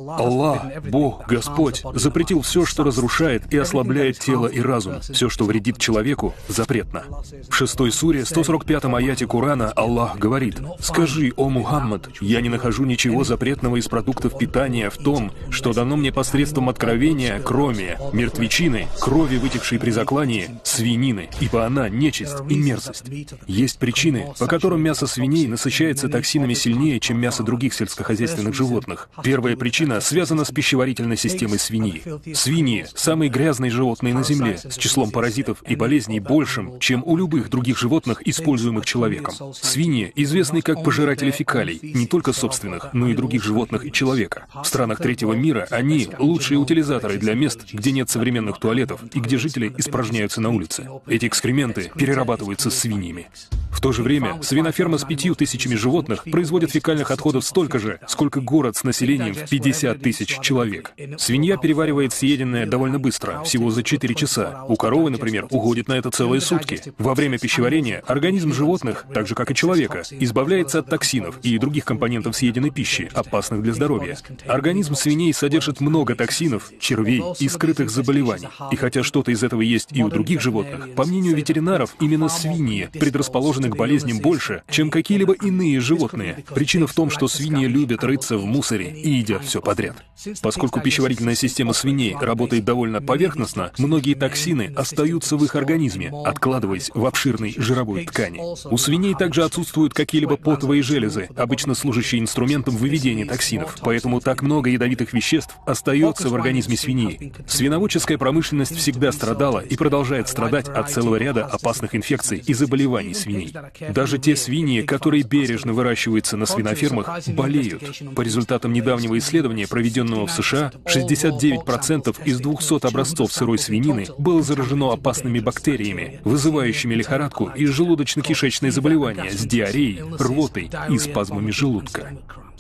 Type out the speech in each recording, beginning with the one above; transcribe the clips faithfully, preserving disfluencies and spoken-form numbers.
Аллах, Бог, Господь, запретил все, что разрушает и ослабляет тело и разум. Все, что вредит человеку, запретно. В шестой суре, сто сорок пятом аяте Корана Аллах говорит: «Скажи, о Мухаммад, я не нахожу ничего запретного из продуктов питания в том, что дано мне посредством откровения, кроме мертвечины, крови, вытекшей при заклании, свинины, ибо она нечисть и мерзость». Есть причины, по которым мясо свиней насыщается токсинами сильнее, чем мясо других сельскохозяйственных животных. Первая причина связана с пищеварительной системой свиньи. Свиньи – самые грязные животные на Земле, с числом паразитов и болезней большим, чем у любых других животных, используемых человеком. Свиньи известны как пожиратели фекалий, не только собственных, но и других животных и человека. В странах третьего мира они – лучшие утилизаторы для мест, где нет современных туалетов и где жители испражняются на улице. Эти экскременты перерабатываются свиньями. В то же время свиноферма с пятью тысячами животных производит фекальных отходов столько же, сколько город с населением в пятьдесят тысяч человек. Свинья переваривает съеденное довольно быстро, всего за четыре часа. У коровы, например, уходит на это целые сутки. Во время пищеварения организм животных, так же как и человека, избавляется от токсинов и других компонентов съеденной пищи, опасных для здоровья. Организм свиней содержит много токсинов, червей и скрытых заболеваний. И хотя что-то из этого есть и у других животных, по мнению ветеринаров, именно свиньи предрасположены к болезням больше, чем какие-либо иные животные. Причина в том, что свиньи любят рыться в мусоре и едят все подряд. Поскольку пищеварительная система свиней работает довольно поверхностно, многие токсины остаются в их организме, откладываясь в обширной жировой ткани. У свиней также отсутствуют какие-либо потовые железы, обычно служащие инструментом выведения токсинов, поэтому так много ядовитых веществ остается в организме свиньи. Свиноводческая промышленность всегда страдала и продолжает страдать от целого ряда опасных инфекций и заболеваний свиней. Даже те свиньи, которые бережно выращиваются на свинофермах, болеют. По результатам недавнего исследования, проведенного в США, шестьдесят девять процентов из двухсот образцов сырой свинины было заражено опасными бактериями, вызывающими лихорадку и желудочно-кишечные заболевания с диареей, рвотой и спазмами желудка.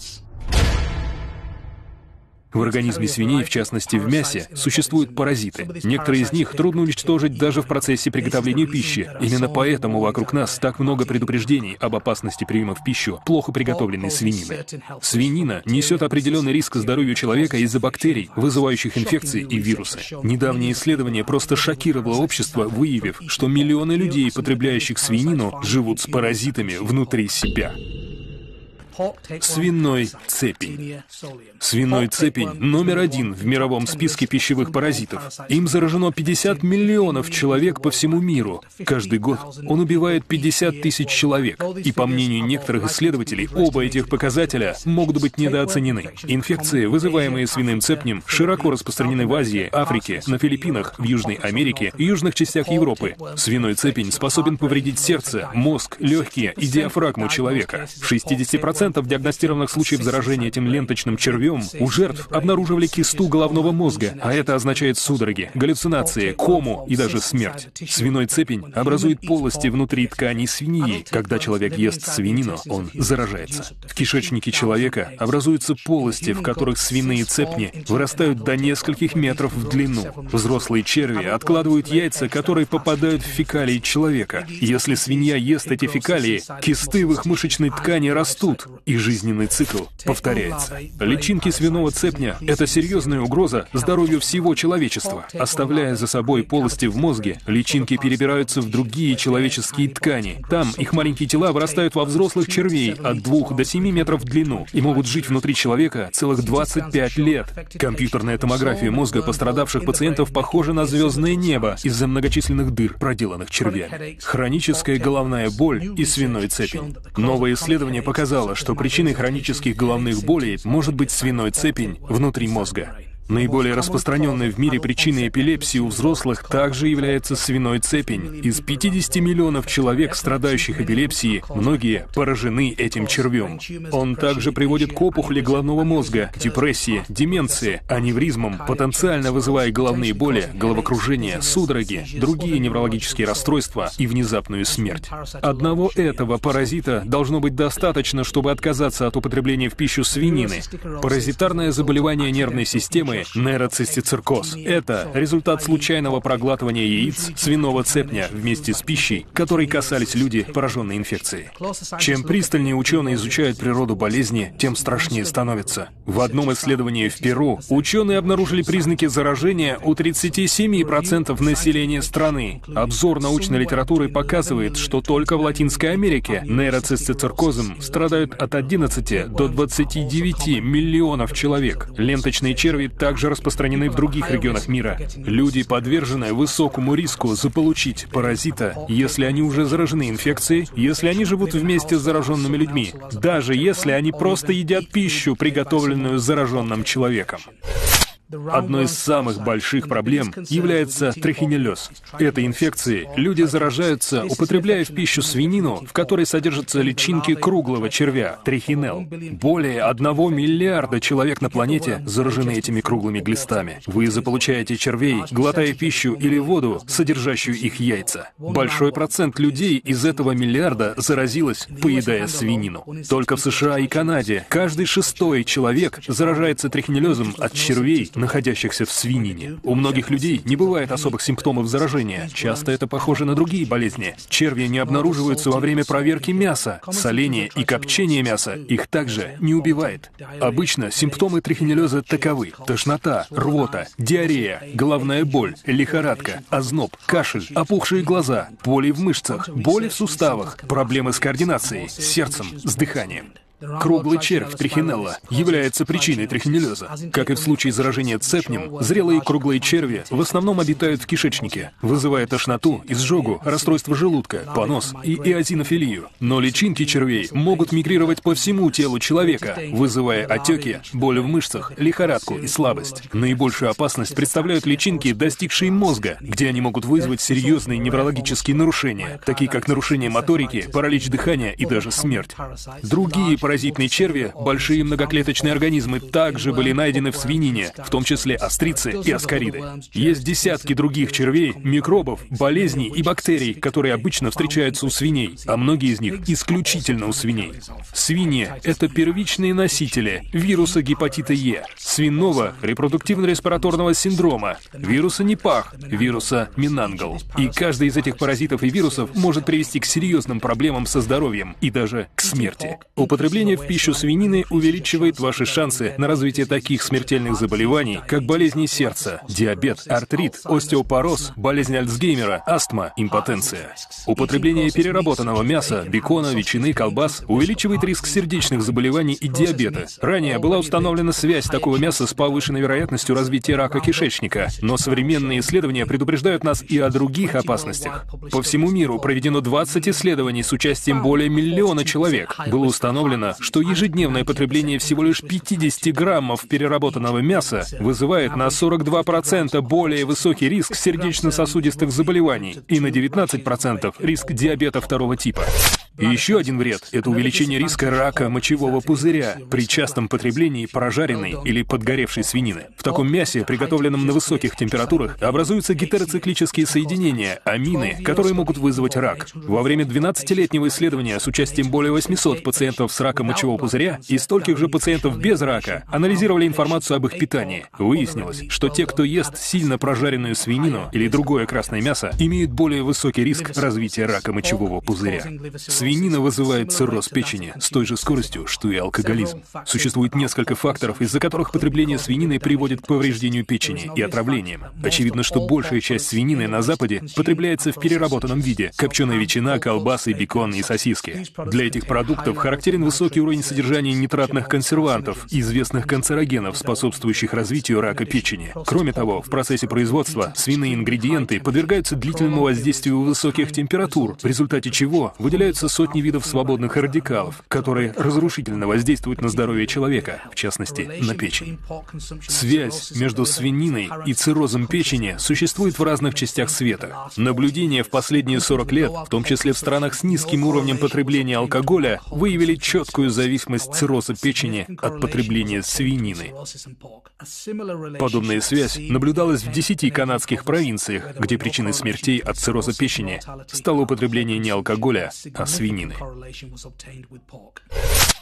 В организме свиней, в частности в мясе, существуют паразиты. Некоторые из них трудно уничтожить даже в процессе приготовления пищи. Именно поэтому вокруг нас так много предупреждений об опасности приема в пищу плохо приготовленной свинины. Свинина несет определенный риск здоровью человека из-за бактерий, вызывающих инфекции и вирусы. Недавнее исследование просто шокировало общество, выявив, что миллионы людей, потребляющих свинину, живут с паразитами внутри себя. Свиной цепень. Свиной цепень номер один в мировом списке пищевых паразитов. Им заражено пятьдесят миллионов человек по всему миру. Каждый год он убивает пятьдесят тысяч человек. И по мнению некоторых исследователей, оба этих показателя могут быть недооценены. Инфекции, вызываемые свиным цепнем, широко распространены в Азии, Африке, на Филиппинах, в Южной Америке и южных частях Европы. Свиной цепень способен повредить сердце, мозг, легкие и диафрагму человека. В шестидесяти процентах диагностированных случаев заражения этим ленточным червем у жертв обнаруживали кисту головного мозга, а это означает судороги, галлюцинации, кому и даже смерть. Свиной цепень образует полости внутри тканей свиньи. Когда человек ест свинину, он заражается. В кишечнике человека образуются полости, в которых свиные цепни вырастают до нескольких метров в длину. Взрослые черви откладывают яйца, которые попадают в фекалии человека. Если свинья ест эти фекалии, кисты в их мышечной ткани растут, и жизненный цикл повторяется. Личинки свиного цепня — это серьезная угроза здоровью всего человечества. Оставляя за собой полости в мозге, личинки перебираются в другие человеческие ткани. Там их маленькие тела вырастают во взрослых червей от двух до семи метров в длину и могут жить внутри человека целых двадцать пять лет. Компьютерная томография мозга пострадавших пациентов похожа на звездное небо из-за многочисленных дыр, проделанных червями. Хроническая головная боль и свиной цепень. Новое исследование показало, что причиной хронических головных болей может быть свиной цепень внутри мозга. Наиболее распространенной в мире причиной эпилепсии у взрослых также является свиной цепень. Из пятидесяти миллионов человек, страдающих эпилепсией, многие поражены этим червем. Он также приводит к опухоли головного мозга, депрессии, деменции, аневризмам, потенциально вызывая головные боли, головокружение, судороги, другие неврологические расстройства и внезапную смерть. Одного этого паразита должно быть достаточно, чтобы отказаться от употребления в пищу свинины. Паразитарное заболевание нервной системы свинины – нейроцистицеркоз. Это результат случайного проглатывания яиц свиного цепня вместе с пищей, которой касались люди, пораженные инфекцией. Чем пристальнее ученые изучают природу болезни, тем страшнее становится. В одном исследовании в Перу ученые обнаружили признаки заражения у тридцати семи процентов населения страны. Обзор научной литературы показывает, что только в Латинской Америке нейроцистицеркозом страдают от одиннадцати до двадцати девяти миллионов человек. Ленточные черви также распространены в других регионах мира. Люди подвержены высокому риску заполучить паразита, если они уже заражены инфекцией, если они живут вместе с зараженными людьми, даже если они просто едят пищу, приготовленную зараженным человеком. Одной из самых больших проблем является трихинеллез. Этой инфекцией люди заражаются, употребляя в пищу свинину, в которой содержатся личинки круглого червя – трихинелл. Более одного миллиарда человек на планете заражены этими круглыми глистами. Вы заполучаете червей, глотая пищу или воду, содержащую их яйца. Большой процент людей из этого миллиарда заразилось, поедая свинину. Только в США и Канаде каждый шестой человек заражается трихинеллезом от червей, находящихся в свинине. У многих людей не бывает особых симптомов заражения. Часто это похоже на другие болезни. Черви не обнаруживаются во время проверки мяса. Соление и копчение мяса их также не убивает. Обычно симптомы трихинеллеза таковы: тошнота, рвота, диарея, головная боль, лихорадка, озноб, кашель, опухшие глаза, боли в мышцах, боли в суставах, проблемы с координацией, с сердцем, с дыханием. Круглый червь трихинелла является причиной трихинеллеза. Как и в случае заражения цепнем, зрелые круглые черви в основном обитают в кишечнике, вызывая тошноту, изжогу, расстройство желудка, понос и эозинофилию. Но личинки червей могут мигрировать по всему телу человека, вызывая отеки, боль в мышцах, лихорадку и слабость. Наибольшую опасность представляют личинки, достигшие мозга, где они могут вызвать серьезные неврологические нарушения, такие как нарушение моторики, паралич дыхания и даже смерть. Другие паразитные черви, большие многоклеточные организмы, также были найдены в свинине, в том числе острицы и аскариды. Есть десятки других червей, микробов, болезней и бактерий, которые обычно встречаются у свиней, а многие из них исключительно у свиней. Свиньи — это первичные носители вируса гепатита Е, свиного репродуктивно-респираторного синдрома, вируса Нипах, вируса Менангл. И каждый из этих паразитов и вирусов может привести к серьезным проблемам со здоровьем и даже к смерти. Употребление в пищу свинины увеличивает ваши шансы на развитие таких смертельных заболеваний, как болезни сердца, диабет, артрит, остеопороз, болезнь Альцгеймера, астма, импотенция. Употребление переработанного мяса, бекона, ветчины, колбас увеличивает риск сердечных заболеваний и диабета. Ранее была установлена связь такого мяса с повышенной вероятностью развития рака кишечника, но современные исследования предупреждают нас и о других опасностях. По всему миру проведено двадцать исследований с участием более миллиона человек. Было установлено, что ежедневное потребление всего лишь пятидесяти граммов переработанного мяса вызывает на сорок два процента более высокий риск сердечно-сосудистых заболеваний и на девятнадцать процентов риск диабета второго типа. И еще один вред — это увеличение риска рака мочевого пузыря при частом потреблении прожаренной или подгоревшей свинины. В таком мясе, приготовленном на высоких температурах, образуются гетероциклические соединения, амины, которые могут вызвать рак. Во время двенадцатилетнего исследования с участием более восьмисот пациентов с раком мочевого пузыря и стольких же пациентов без рака анализировали информацию об их питании. Выяснилось, что те, кто ест сильно прожаренную свинину или другое красное мясо, имеют более высокий риск развития рака мочевого пузыря. Свинина вызывает цирроз печени с той же скоростью, что и алкоголизм. Существует несколько факторов, из-за которых потребление свинины приводит к повреждению печени и отравлениям. Очевидно, что большая часть свинины на Западе потребляется в переработанном виде: копченая ветчина, колбасы, бекон и сосиски. Для этих продуктов характерен высокий уровень содержания нитратных консервантов, известных канцерогенов, способствующих развитию рака печени. Кроме того, в процессе производства свиные ингредиенты подвергаются длительному воздействию высоких температур, в результате чего выделяются сотни видов свободных радикалов, которые разрушительно воздействуют на здоровье человека, в частности, на печень. Связь между свининой и циррозом печени существует в разных частях света. Наблюдения в последние сорок лет, в том числе в странах с низким уровнем потребления алкоголя, выявили четкую зависимость цирроза печени от потребления свинины. Подобная связь наблюдалась в десяти канадских провинциях, где причиной смертей от цирроза печени стало употребление не алкоголя, а свинины.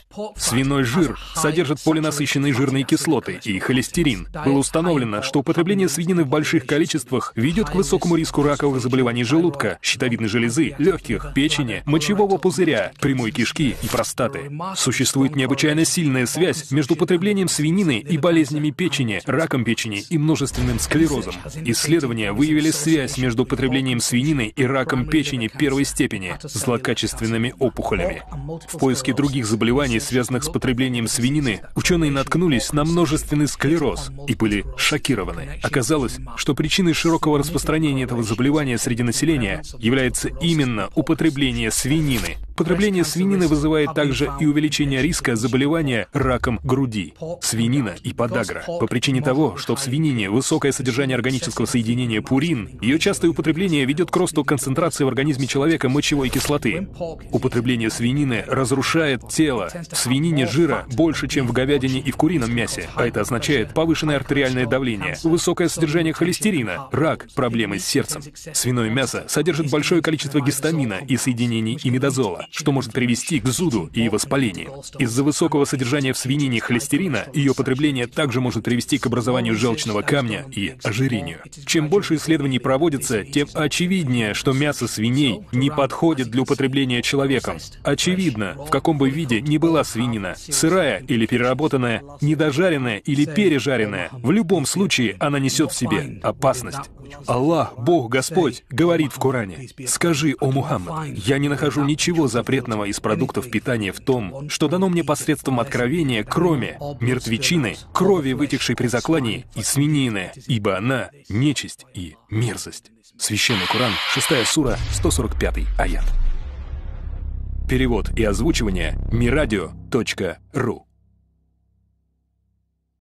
Свиной жир содержит полинасыщенные жирные кислоты и холестерин. Было установлено, что употребление свинины в больших количествах ведет к высокому риску раковых заболеваний желудка, щитовидной железы, легких, печени, мочевого пузыря, прямой кишки и простаты. Существует необычайно сильная связь между употреблением свинины и болезнями печени, раком печени и множественным склерозом. Исследования выявили связь между употреблением свинины и раком печени первой степени, злокачественными опухолями. В поиске других заболеваний, связанных с потреблением свинины, ученые наткнулись на множественный склероз и были шокированы. Оказалось, что причиной широкого распространения этого заболевания среди населения является именно употребление свинины. Потребление свинины вызывает также и увеличение риска заболевания раком груди. Свинина и подагра. По причине того, что в свинине высокое содержание органического соединения пурин, ее частое употребление ведет к росту концентрации в организме человека мочевой кислоты. Употребление свинины разрушает тело. В свинине жира больше, чем в говядине и в курином мясе, а это означает повышенное артериальное давление, высокое содержание холестерина, рак, проблемы с сердцем. Свиное мясо содержит большое количество гистамина и соединений имидазола, что может привести к зуду и воспалению. Из-за высокого содержания в свинине холестерина ее потребление также может привести к образованию желчного камня и ожирению. Чем больше исследований проводится, тем очевиднее, что мясо свиней не подходит для употребления человеком. Очевидно, в каком бы виде ни была свинина, сырая или переработанная, недожаренная или пережаренная, в любом случае она несет в себе опасность. Аллах, Бог Господь, говорит в Коране: «Скажи, о Мухаммад, я не нахожу ничего запретного из продуктов питания в том, что дано мне посредством откровения, кроме мертвечины, крови, вытекшей при заклании, и свинины, ибо она — нечисть и мерзость». Священный Коран, шестая сура, сто сорок пятый аят. Перевод и озвучивание мирадио точка ру